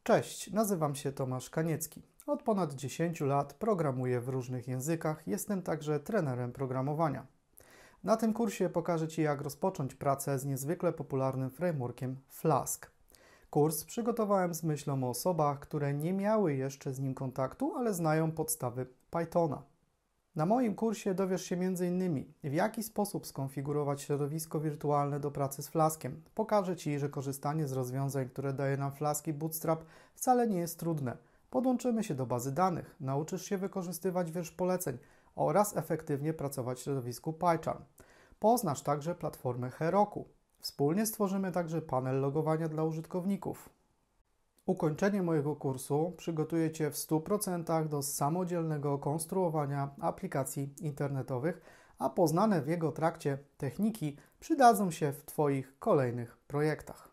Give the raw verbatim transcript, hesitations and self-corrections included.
Cześć, nazywam się Tomasz Kaniecki. Od ponad dziesięciu lat programuję w różnych językach, jestem także trenerem programowania. Na tym kursie pokażę Ci, jak rozpocząć pracę z niezwykle popularnym frameworkiem Flask. Kurs przygotowałem z myślą o osobach, które nie miały jeszcze z nim kontaktu, ale znają podstawy Pythona. Na moim kursie dowiesz się między innymi, w jaki sposób skonfigurować środowisko wirtualne do pracy z Flaskiem. Pokażę Ci, że korzystanie z rozwiązań, które daje nam Flask i Bootstrap, wcale nie jest trudne. Podłączymy się do bazy danych, nauczysz się wykorzystywać wiersz poleceń oraz efektywnie pracować w środowisku PyCharm. Poznasz także platformę Heroku. Wspólnie stworzymy także panel logowania dla użytkowników. Ukończenie mojego kursu przygotuje Cię w stu procentach do samodzielnego konstruowania aplikacji internetowych, a poznane w jego trakcie techniki przydadzą się w Twoich kolejnych projektach.